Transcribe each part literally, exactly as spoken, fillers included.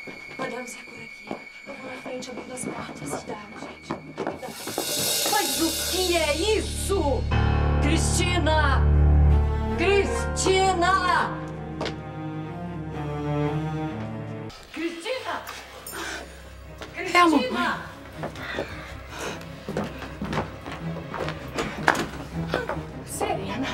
Podemos ir por aqui. Eu vou na frente abrindo as portas. Cuidado, gente. Cuidado. Mas o que é isso? Cristina! Cristina! Cristina! Cristina! Serena,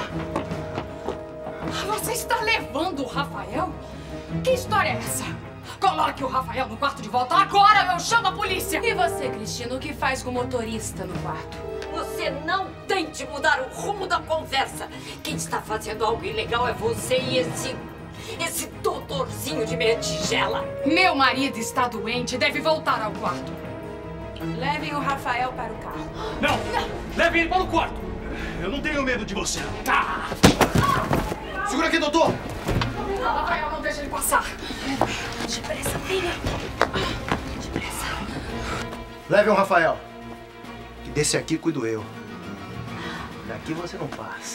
você está levando o Rafael? Que história é essa? Coloque o Rafael no quarto de volta agora, eu chamo a polícia! E você, Cristina, o que faz com o motorista no quarto? Você não tente mudar o rumo da conversa. Quem está fazendo algo ilegal é você e esse... esse doutorzinho de meia tigela. Meu marido está doente, deve voltar ao quarto. Levem o Rafael para o carro. Não! não. Leve ele para o quarto! Eu não tenho medo de você. Tá! Segura aqui, doutor! Rafael, não deixa ele passar. Depressa, filha. Depressa. Levem o Rafael. Que desse aqui cuido eu. Daqui você não passa.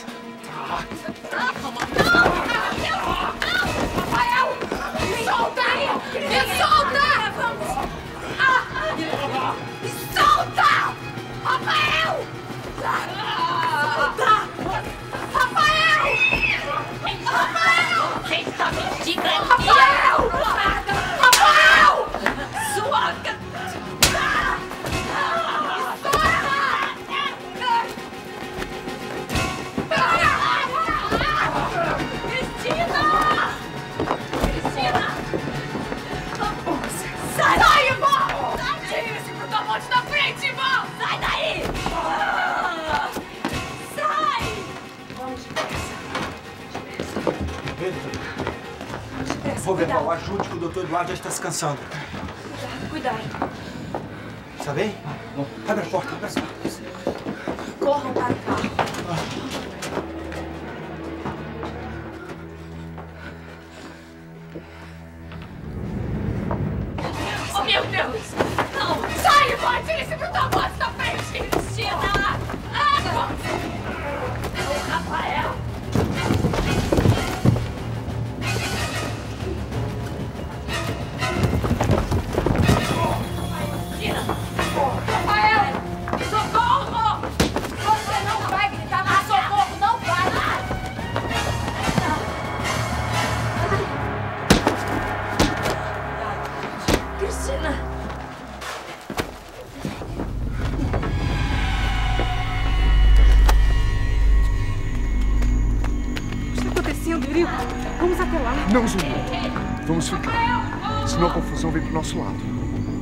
Rafael! Me solta! Me solta! Vamos! Me solta! Rafael! Solta! Rafael! Rafael! Você está mentindo, Rafael! Rafael! Sua... Cristina! Cristina! Sai daí, irmão! Tira esse brutamonte da frente, irmão! Sai daí! Sai! Vamos depressa. Depressa. Vou ver, Paulo, ajude que o doutor Eduardo já está se cansando. Cuidado, cuidado. Está bem? Abre a porta, abre a porta. Corram para o carro. Oh, meu Deus! Não! Sai, irmão! Tira esse brutamonte da frente! Cristina! Ah, o Rafael! Rafael! Socorro! Você não vai gritar mais socorro, não vai! Cristina! O que está acontecendo, Eurico? Vamos até lá. Não, Zumbi. Vamos ficar. Senão a confusão vem pro nosso lado.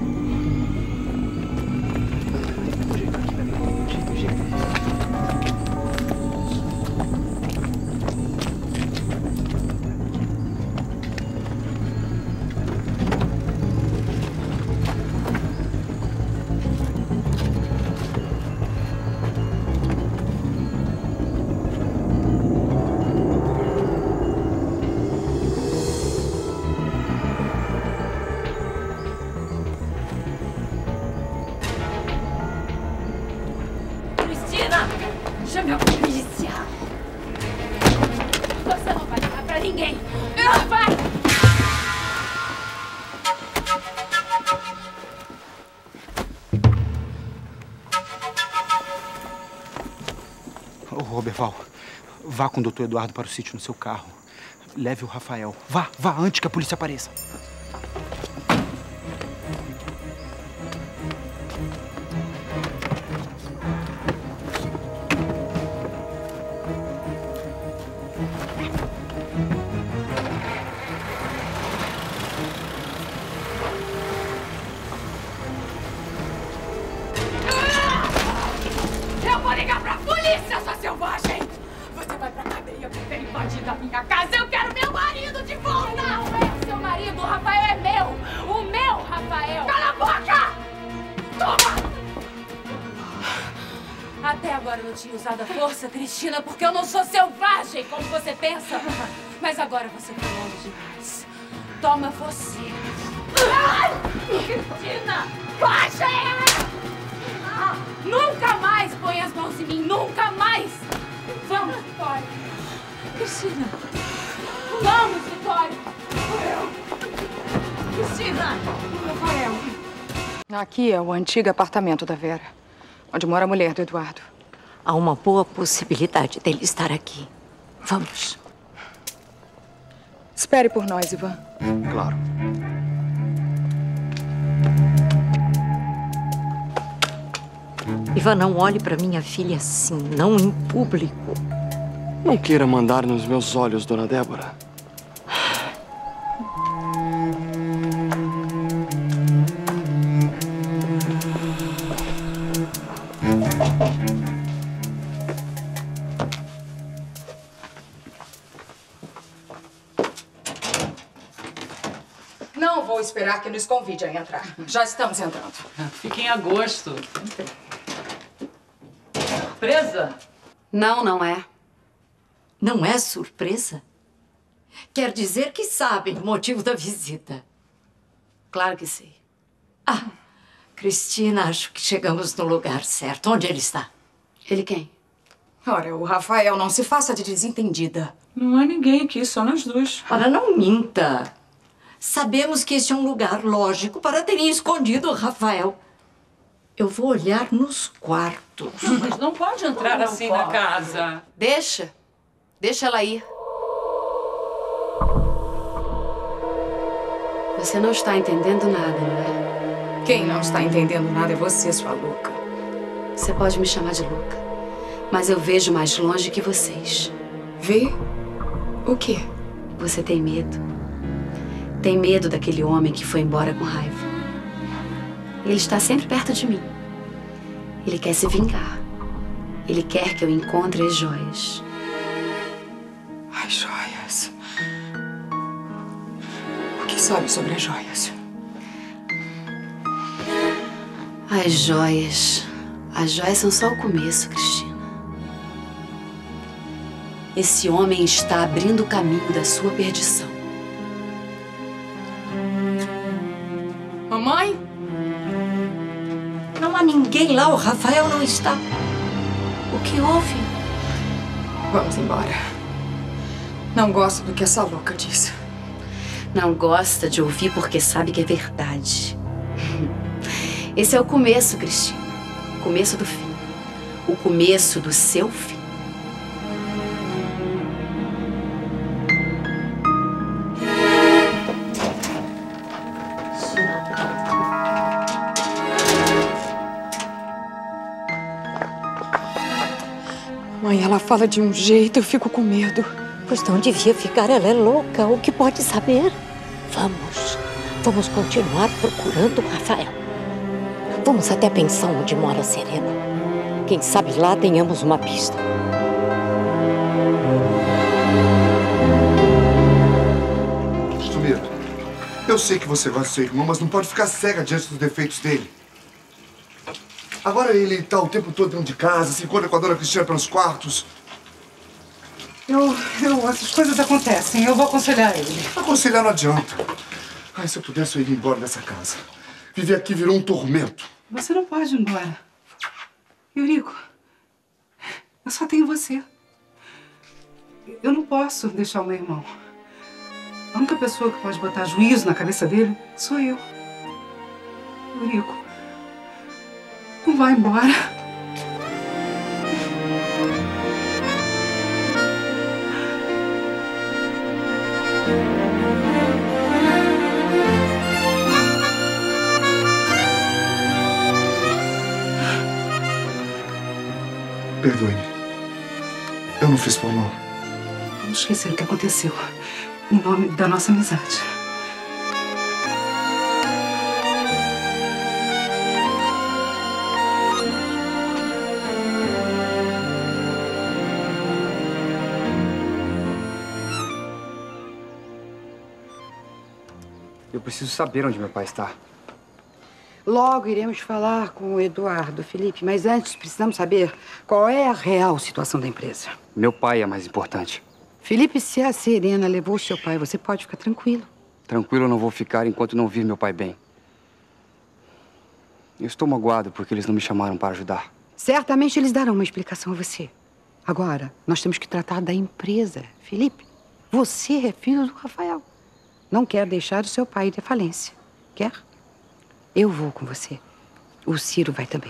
Chame a polícia! Você não vai ligar pra ninguém! Não vai! Ô, Roberval, vá com o doutor Eduardo para o sítio no seu carro. Leve o Rafael. Vá, vá, antes que a polícia apareça. Eu vou ligar pra polícia, sua selvagem! Você vai pra cadeia por ter invadido a minha casa! Eu quero meu marido de volta! Não é seu marido, o Rafael é meu! O meu Rafael! Cala a boca! Toma! Até agora eu não tinha usado a força, Cristina, porque eu não sou selvagem, como você pensa. Mas agora você foi longe demais. Toma você. Ai! Cristina! Baixa ela! Ah, nunca mais põe as mãos em mim, nunca mais! Vamos, Vitória. Cristina. Vamos, Vitória. Cristina! Rafael. Aqui é o antigo apartamento da Vera, onde mora a mulher do Eduardo. Há uma boa possibilidade dele estar aqui. Vamos. Espere por nós, Ivan. Claro. Ivan, não olhe para minha filha assim, não em público. Não queira mandar nos meus olhos, dona Débora. Não vou esperar que nos convide a entrar. Já estamos entrando. Fiquem a gosto. Surpresa? Não, não é. Não é surpresa? Quer dizer que sabem o motivo da visita. Claro que sei. Ah, Cristina, acho que chegamos no lugar certo. Onde ele está? Ele quem? Ora, o Rafael, não se faça de desentendida. Não há ninguém aqui, só nós dois. Ora, não minta. Sabemos que este é um lugar lógico para terem escondido o Rafael. Eu vou olhar nos quartos. Mas não pode entrar Não assim pode. na casa. Deixa. Deixa ela ir. Você não está entendendo nada, não é? Quem não está entendendo nada é você, sua louca. Você pode me chamar de louca, mas eu vejo mais longe que vocês. Vê? O quê? Você tem medo. Tem medo daquele homem que foi embora com raiva. Ele está sempre perto de mim. Ele quer se vingar. Ele quer que eu encontre as joias. As joias. O que sabe sobre as joias? As joias. As joias são só o começo, Cristina. Esse homem está abrindo o caminho da sua perdição. Mamãe? Não há ninguém lá, o Rafael não está. O que houve? Vamos embora. Não gosto do que essa louca disse. Não gosta de ouvir porque sabe que é verdade. Esse é o começo, Cristina. O começo do fim. O começo do seu fim. Mãe, ela fala de um jeito, eu fico com medo. Pois não devia ficar, ela é louca. O que pode saber? Vamos. Vamos continuar procurando o Rafael. Vamos até a pensão onde mora a Serena. Quem sabe lá tenhamos uma pista. Sumira, eu sei que você gosta do seu irmão, mas não pode ficar cega diante dos defeitos dele. Agora ele tá o tempo todo dentro de casa, se encontra com a dona Cristina pelos quartos. Eu, eu, essas coisas acontecem, eu vou aconselhar ele. Aconselhar não adianta. Ai, se eu pudesse, eu iria embora dessa casa. Viver aqui virou um tormento. Você não pode ir embora. Eurico, eu só tenho você. Eu não posso deixar o meu irmão. A única pessoa que pode botar juízo na cabeça dele sou eu. Eurico, não vai embora. Perdoe-me. Eu não fiz por mal. Vamos esquecer o que aconteceu. Em nome da nossa amizade. Eu preciso saber onde meu pai está. Logo iremos falar com o Eduardo, Felipe, mas antes precisamos saber qual é a real situação da empresa. Meu pai é mais importante. Felipe, se a Serena levou seu pai, você pode ficar tranquilo. Tranquilo eu não vou ficar enquanto não vir meu pai bem. Eu estou magoado porque eles não me chamaram para ajudar. Certamente eles darão uma explicação a você. Agora, nós temos que tratar da empresa. Felipe, você é filho do Rafael. não quer deixar o seu pai ter falência. Quer? Eu vou com você. O Ciro vai também.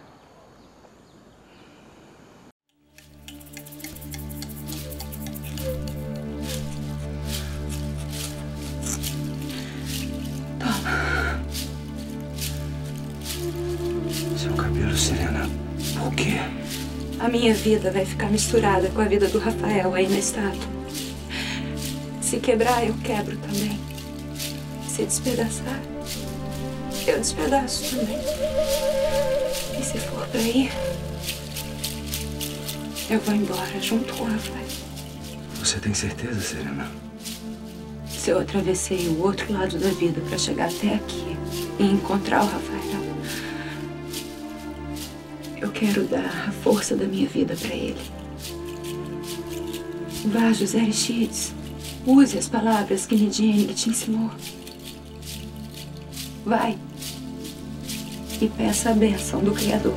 Seu cabelo, Serena, por quê? A minha vida vai ficar misturada com a vida do Rafael aí na estátua. Se quebrar, eu quebro também. Se despedaçar, eu despedaço também. E se for pra ir, eu vou embora junto com o Rafael. Você tem certeza, Serena? Se eu atravessei o outro lado da vida pra chegar até aqui e encontrar o Rafael, eu quero dar a força da minha vida pra ele. Vá, José Aristides. Use as palavras que Nidiene te ensinou. Vai e peça a bênção do Criador.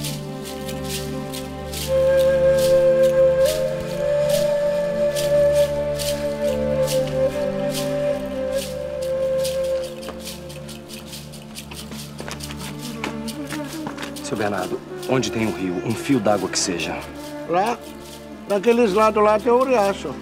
Seu Bernardo, onde tem um rio, um fio d'água que seja? Lá, naqueles lados lá tem o riacho.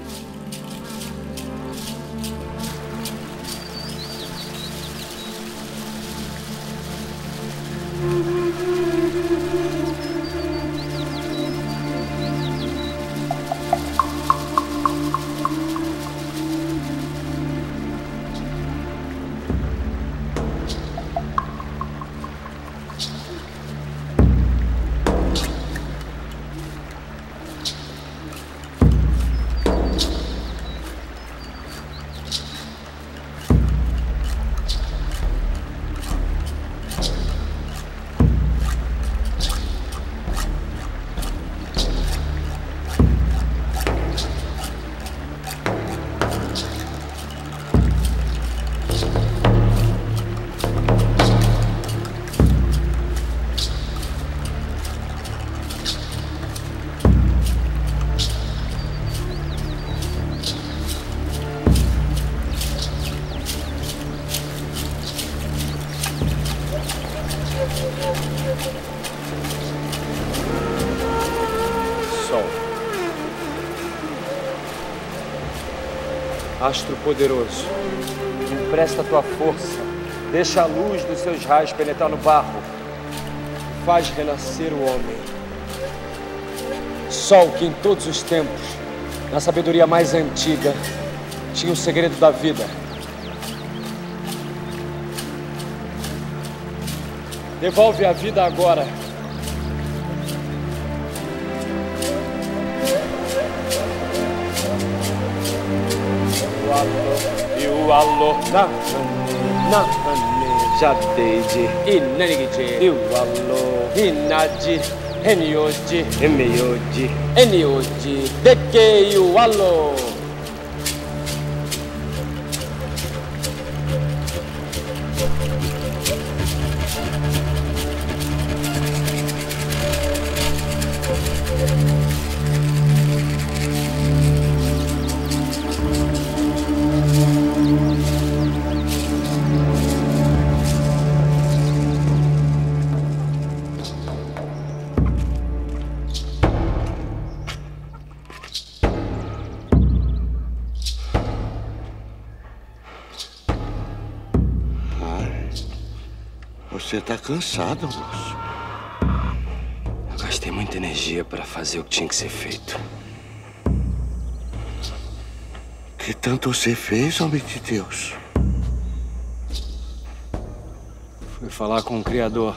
Astro poderoso, empresta a tua força, deixa a luz dos seus raios penetrar no barro, faz renascer o homem. Sol que em todos os tempos, na sabedoria mais antiga, tinha o segredo da vida. Devolve a vida agora. E o alô na na jadeide e nerigide e o alô inadi enioji emioji enioji deke o alô. Você tá cansado, moço. Eu gastei muita energia para fazer o que tinha que ser feito. Que tanto você fez, homem de Deus? Fui falar com o Criador.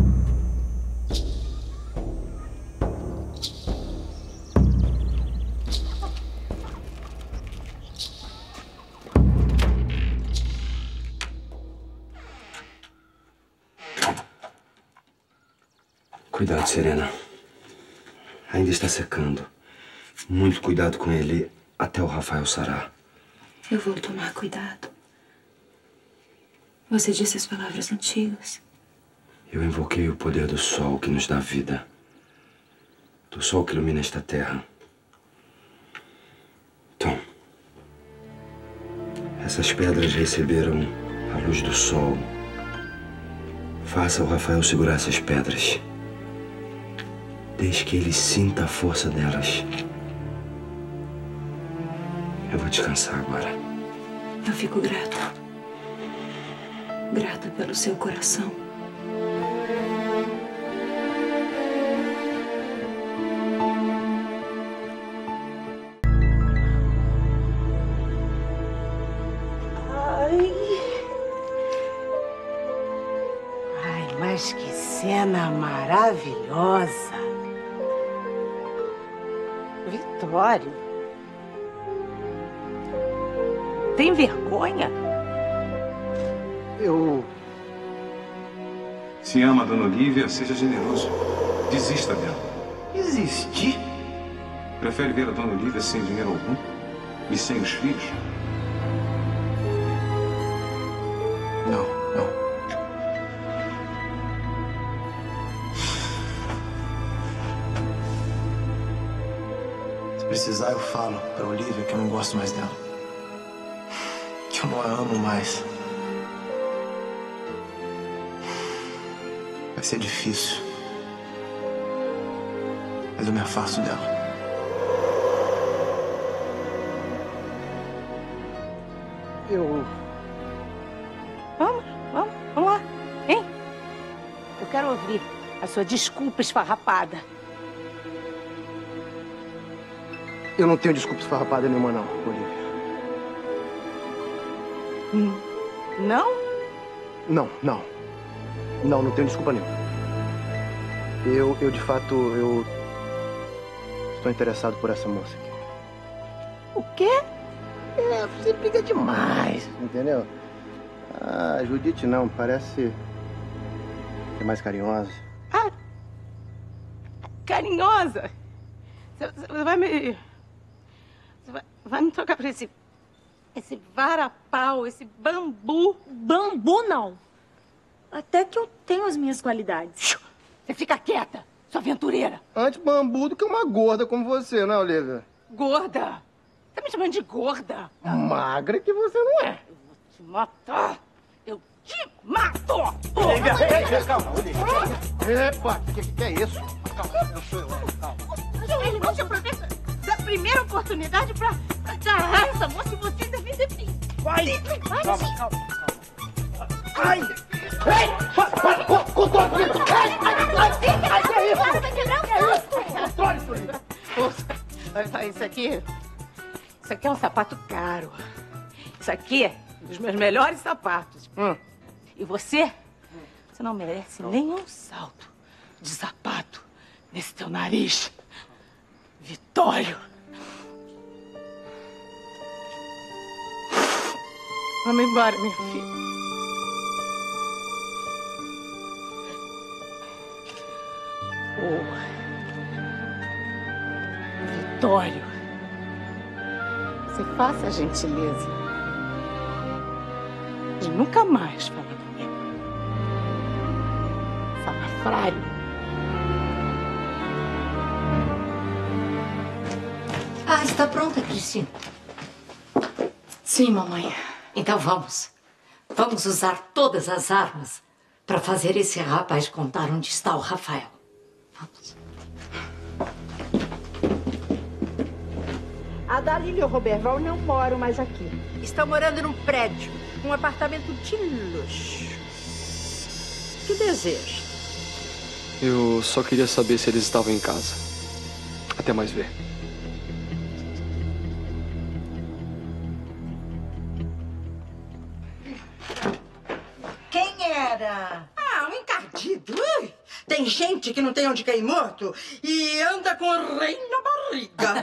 Cuidado, Serena. Ainda está secando. Muito cuidado com ele até o Rafael sarar. Eu vou tomar cuidado. Você disse as palavras antigas. Eu invoquei o poder do sol que nos dá vida. Do sol que ilumina esta terra. Tom, Essas pedras receberam a luz do sol. Faça o Rafael segurar essas pedras. Desde que ele sinta a força delas. Eu vou descansar agora. Eu fico grata. Grata pelo seu coração. Ai. Ai, mas que cena maravilhosa. Vitório. Tem vergonha? Eu... Se ama a Dona Olívia, seja generoso. Desista dela. Desistir? Prefere ver a Dona Olívia sem dinheiro algum? E sem os filhos? Não, não. Se precisar, eu falo pra Olívia que eu não gosto mais dela. Que eu não a amo mais. Vai ser difícil. Mas eu me afasto dela. Eu... Vamos, vamos, vamos lá, hein? Eu quero ouvir a sua desculpa esfarrapada. Eu não tenho desculpa esfarrapada nenhuma, não, Olívia. Hum. Não? Não, não. Não, não tenho desculpa nenhuma. Eu, eu de fato, eu... estou interessado por essa moça aqui. O quê? É, você briga demais, entendeu? Ah, Judite não, parece ser mais carinhosa. Ah, carinhosa? Você vai me... Você vai, vai me trocar por esse... Esse varapau, esse bambu. Bambu, não. Até que eu tenho as minhas qualidades. Você fica quieta, sua aventureira. Antes bambu do que uma gorda como você, não é, Olívia? Gorda? Tá me chamando de gorda? Magra que você não é. Eu vou te matar. Eu te mato! Olívia, ei, ei, calma, Olívia. Epa, o que, que é isso? Calma, eu sou eu. Calma. Ele vai te aproveitar da primeira oportunidade pra, pra agarrar essa moça e você defender de mim. Vai! Vai, Calma, sim. calma, calma. Ai! Ei! Para, para, controle! Ai, ai, ai! Ai, que é isso? Vai quebrar o braço! Controle, Olívia! Isso aqui... Isso aqui é um sapato caro. Isso aqui é um dos meus melhores sapatos. Hum. E você? Você não merece nenhum salto de sapato nesse teu nariz. Vitório! Vamos embora, minha filha. Oh. Vitório, você faça a gentileza de nunca mais falar comigo. Salafrário. Ah, está pronta, Cristina? Sim, mamãe. Então vamos. Vamos usar todas as armas para fazer esse rapaz contar onde está o Rafael. Vamos. A Dalila e o Roberval não moram mais aqui. Estão morando num prédio, um apartamento de luxo. O que deseja? Eu só queria saber se eles estavam em casa. Até mais ver. Quem era? Ah, um encardido. Ui, tem gente que não tem onde cair morto e anda com o rei na barriga.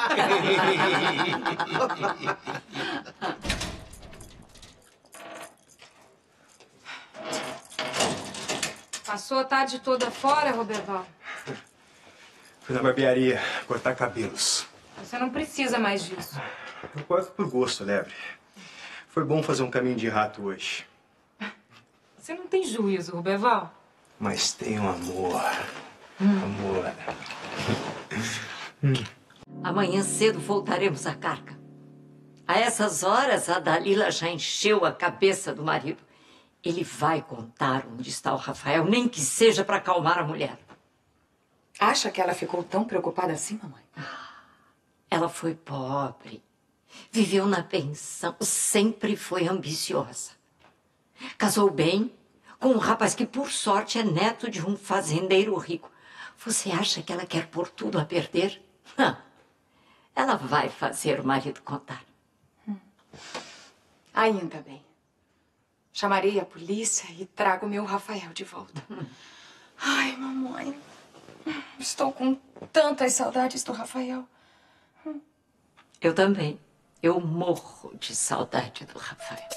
Passou a tarde toda fora, Roberval? Fui na barbearia cortar cabelos. Você não precisa mais disso. Eu corto por gosto, Lebre. Foi bom fazer um caminho de rato hoje. Você não tem juízo, Roberval. Mas tem um amor. Hum. Amor. Amanhã cedo voltaremos à carga. A essas horas, a Dalila já encheu a cabeça do marido. Ele vai contar onde está o Rafael, nem que seja para acalmar a mulher. Acha que ela ficou tão preocupada assim, mamãe? Ela foi pobre, viveu na pensão, sempre foi ambiciosa. Casou bem com um rapaz que, por sorte, é neto de um fazendeiro rico. Você acha que ela quer pôr tudo a perder? Hã. Ela vai fazer o marido contar. Hum. Ainda bem. Chamarei a polícia e trago meu Rafael de volta. Hum. Ai, mamãe. Estou com tantas saudades do Rafael. Hum. Eu também. Eu morro de saudade do Rafael.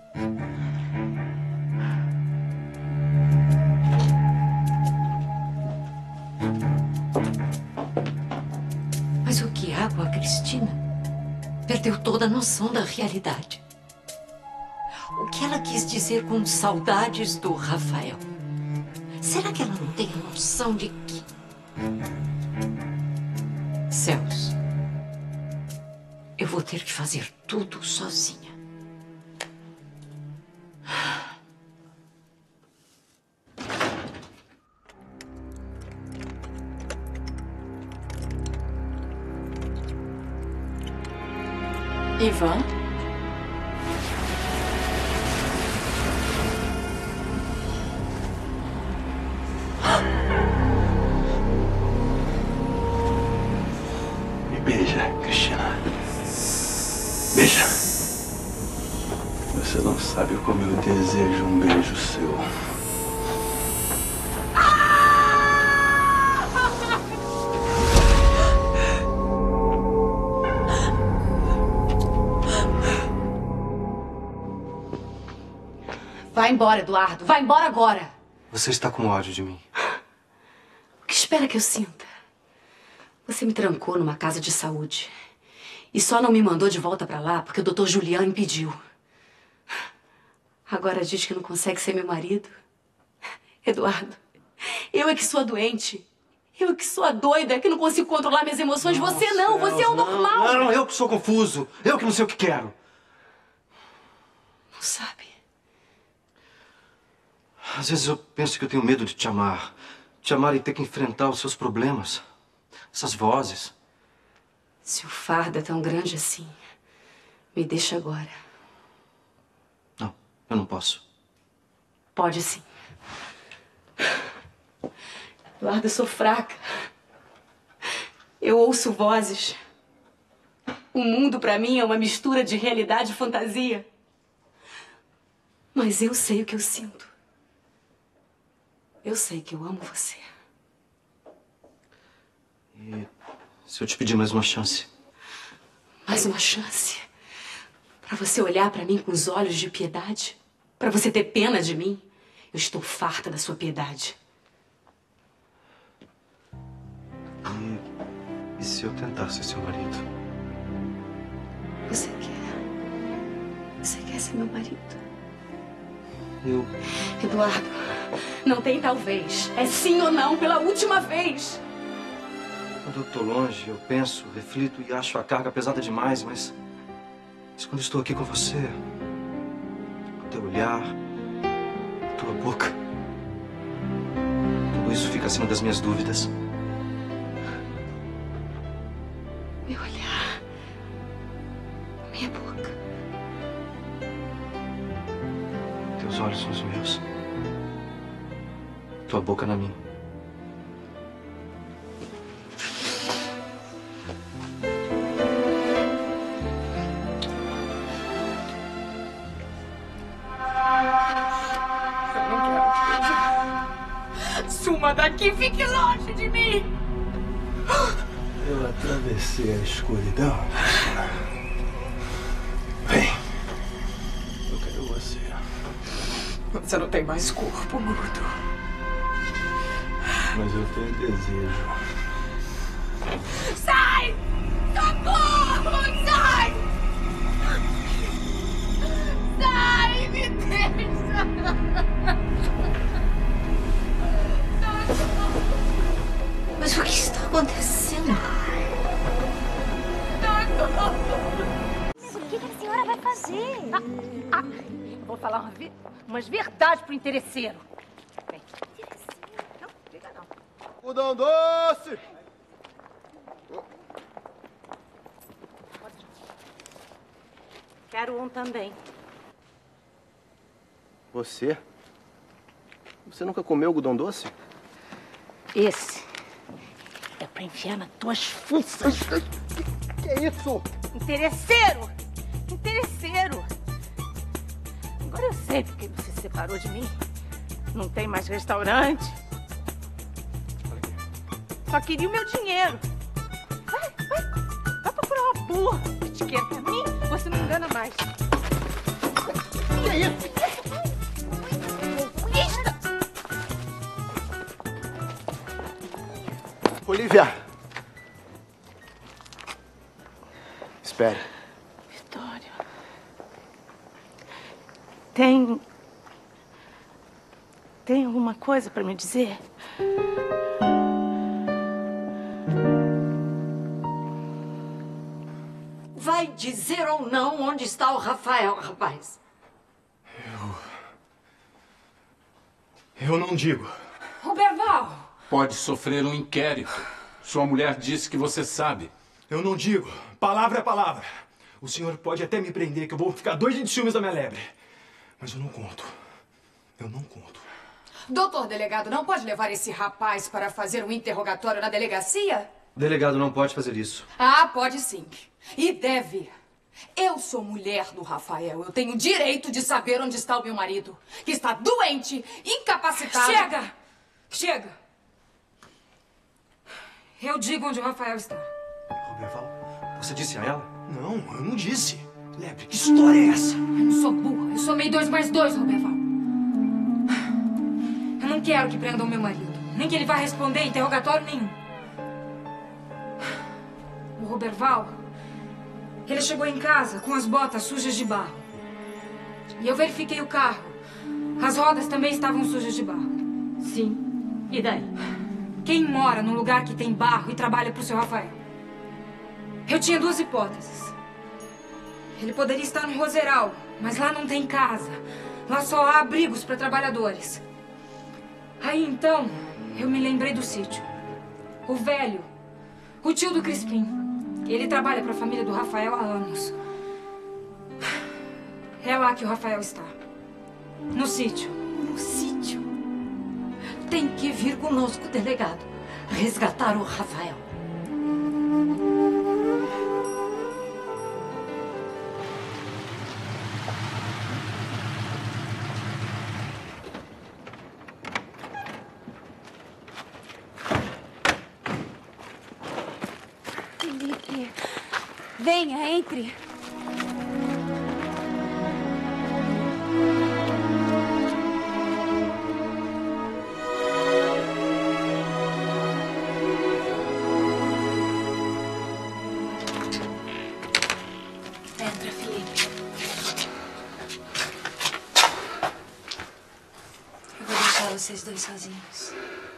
Mas o que há com a Cristina? Perdeu toda a noção da realidade. O que ela quis dizer com saudades do Rafael? Será que ela não tem noção de que... Céus, eu vou ter que fazer tudo sozinha. Ivan? Me beija, Cristina. Beija. Você não sabe como eu desejo um beijo seu. Vai embora, Eduardo. Vai embora agora. Você está com ódio de mim. O que espera que eu sinta? Você me trancou numa casa de saúde. E só não me mandou de volta pra lá porque o doutor Juliano impediu. Agora diz que não consegue ser meu marido. Eduardo, eu é que sou a doente. Eu é que sou a doida, que não consigo controlar minhas emoções. Não, você não, Céus, você é o não, normal. Não, eu que sou confuso. Eu que não sei o que quero. Não sabe? Às vezes eu penso que eu tenho medo de te amar. Te amar e ter que enfrentar os seus problemas. Essas vozes. Se o fardo é tão grande assim, me deixa agora. Não, eu não posso. Pode sim. Eduardo, eu sou fraca. Eu ouço vozes. O mundo pra mim é uma mistura de realidade e fantasia. Mas eu sei o que eu sinto. Eu sei que eu amo você. E se eu te pedir mais uma chance? Mais uma chance? Pra você olhar pra mim com os olhos de piedade? Pra você ter pena de mim? Eu estou farta da sua piedade. E, e se eu tentar ser seu marido? Você quer? Você quer ser meu marido? Eu... Eduardo, não tem talvez. É sim ou não, pela última vez. Quando eu tô longe, eu penso, reflito e acho a carga pesada demais, mas... Mas quando estou aqui com você... O teu olhar... A tua boca... Tudo isso fica acima das minhas dúvidas. Meu olhar... Minha boca... Teus olhos são os meus. Tua boca na minha. Eu não quero beijar. Suma daqui, fique longe de mim! Eu atravessei a escuridão. Vem. Eu quero você. Você não tem mais corpo, mudo. Mas eu tenho desejo. Sai! Socorro! Sai! Sai! Me deixa! Mas o que está acontecendo? Socorro! Por que Umas verdades pro interesseiro. Vem. Não, liga não. Algodão doce! Quero um também. Você? Você nunca comeu algodão doce? Esse é pra enfiar nas tuas fuças. Que é isso? Interesseiro! Interesseiro! Agora eu sei porque você se separou de mim. Não tem mais restaurante. Só queria o meu dinheiro. Vai, vai. Vai procurar uma burra. Etiqueta pra mim, você não engana mais. Que é isso? Olivia! Espere. Vitória. Tem... Tem alguma coisa pra me dizer? Vai dizer ou não onde está o Rafael, rapaz? Eu... Eu não digo. Roberval! Pode sofrer um inquérito. Sua mulher disse que você sabe. Eu não digo. Palavra é palavra. O senhor pode até me prender, que eu vou ficar dois de ciúmes da minha lebre. Mas eu não conto. Eu não conto. Doutor delegado, não pode levar esse rapaz para fazer um interrogatório na delegacia? O delegado não pode fazer isso. Ah, pode sim. E deve. Eu sou mulher do Rafael. Eu tenho direito de saber onde está o meu marido, que está doente, incapacitado. Chega! Chega! Eu digo onde o Rafael está. Roberval, você disse a ela? Não, eu não disse. Lebre, que história é essa? Eu não sou burra. Eu somei dois mais dois, Roberval. Eu não quero que prendam meu marido. Nem que ele vá responder interrogatório nenhum. O Roberval, ele chegou em casa com as botas sujas de barro. E eu verifiquei o carro. As rodas também estavam sujas de barro. Sim. E daí? Quem mora num lugar que tem barro e trabalha pro seu Rafael? Eu tinha duas hipóteses. Ele poderia estar no Roseral, mas lá não tem casa. Lá só há abrigos para trabalhadores. Aí então, eu me lembrei do sítio. O velho, o tio do Crispim. Ele trabalha para a família do Rafael há anos. É lá que o Rafael está. No sítio. No sítio? Tem que vir conosco, delegado. Resgatar o Rafael. Felipe, venha, entre. Entra, Felipe. Eu vou deixar vocês dois sozinhos.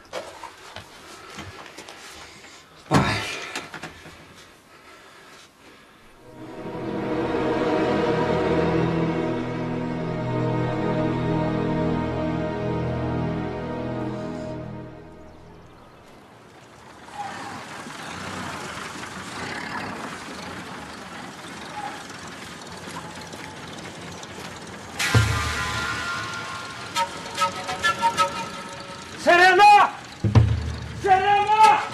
Serena! Serena!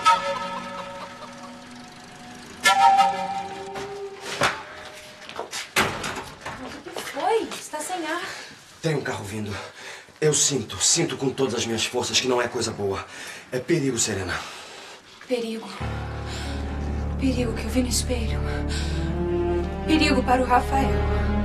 O que foi? Está sem ar. Tem um carro vindo. Eu sinto, sinto com todas as minhas forças que não é coisa boa. É perigo, Serena. Perigo. Perigo que eu vi no espelho. Perigo para o Rafael.